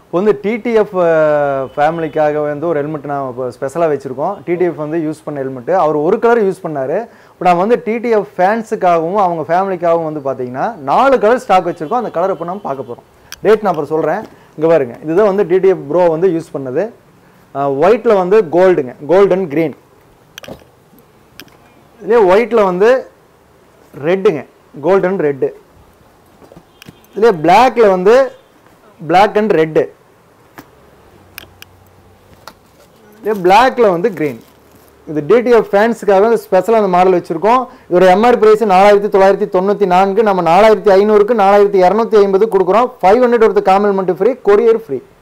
இப்போ வந்து TTF ஃபேமிலிக்காக வந்து ஒரு ஹெல்மெட் நான் இப்போ ஸ்பெஷலாக வச்சுருக்கோம். TTF வந்து யூஸ் பண்ண ஹெல்மெட்டு. அவர் ஒரு கலர் யூஸ் பண்ணார். இப்போ நான் வந்து TTF ஃபேன்ஸுக்காகவும் அவங்க ஃபேமிலிக்காகவும் வந்து பார்த்தீங்கன்னா 4 கலர் ஸ்டாக் வச்சுருக்கோம். அந்த கலர் இப்போ நம்ம பார்க்க போகிறோம். டேட் நான் அப்புறம் சொல்கிறேன். இங்கே பாருங்க, இதுதான் வந்து TTF ப்ரோ வந்து யூஸ் பண்ணது. ஒயிட்டில் வந்து கோல்டுங்க, கோல்டு அண்ட் க்ரீன். இதே ஒயிட்டில் வந்து ரெட்டுங்க, கோல்டு அண்ட் ரெட்டு. இதே பிளாக்ல வந்து பிளாக் அண்ட் ரெட்டு. இதே பிளாக்ல வந்து கிரீன். இது TTF ஃபேன்ஸுக்காக ஸ்பெஷலாக அந்த மாடல் வச்சுருக்கோம். இதோட MRP ப்ரைஸ் 4994. நம்ம 4500க்கு 4250 கொடுக்குறோம். 500 ஒருத்த காம்ப்ளிமெண்ட் ஃப்ரீ, கொரியர் ஃப்ரீ.